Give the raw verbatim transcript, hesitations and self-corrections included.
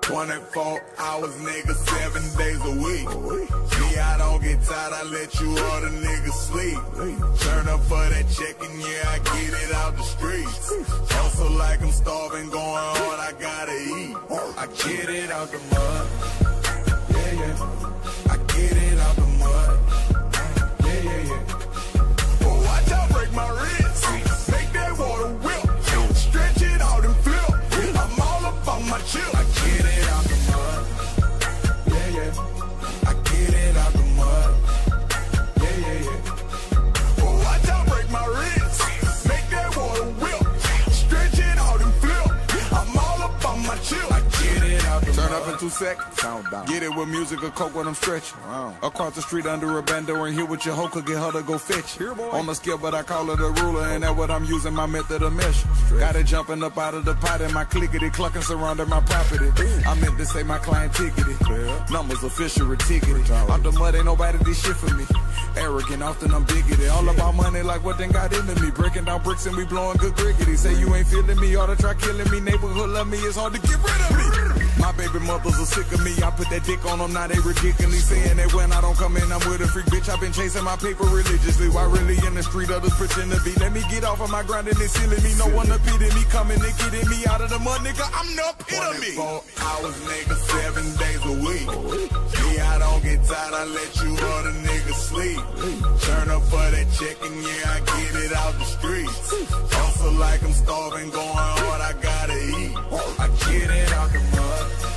twenty-four hours, nigga, seven days a week. See, I don't get tired, I let you other niggas sleep. Turn up for that check and yeah, I get it out the streets. Also like I'm starving, going hard, I gotta eat. I get it out the mud. Yeah, yeah. I get it out the mud. Yeah, yeah, yeah. Oh, watch out, break my wrist. Make that water whip. Stretch it out and flip. I'm all up on my chill. I get it out the mud. Yeah, yeah. I get it out the mud. Yeah, yeah, yeah. Oh, watch out, break my wrist. Make that water whip. Stretch it out and flip. I'm all up on my chill. I get it out the mud. Turn up in two seconds. Get it with music or coke when I'm stretching. Wow. Across the street under a bando and here with your hoe could get her to go fetch. Here, boy. On the scale, but I call it a ruler, and that's what I'm using, my method of measure. Got it jumping up out of the pot and my clickety clucking surrounding my property. I meant to say my client tickety. Yeah. Numbers official or tickety. Out the mud, ain't nobody did shit for me. Arrogant, often I'm bigoted. All about money like what then got into me. Breaking down bricks and we blowing good crickety. Say you ain't feeling me, ought to try killing me. Neighborhood love me, it's hard to get rid of me. My baby mothers are sick of me. I put that dick on them, now they ridiculous. Saying that when I don't come in, I'm with a freak bitch. I've been chasing my paper religiously. Why really in the street, others pretend to be. Let me get off of my grind and it's silly me. No one to pity me, coming and getting me out of the mud, nigga. I'm the epitome. twenty-four hours, nigga, seven days a week. See, I don't get tired, I let you other niggas sleep. Turn up for that check and yeah, I get it out the streets. Also like I'm starving, going hard, I gotta eat. I get it out the mud.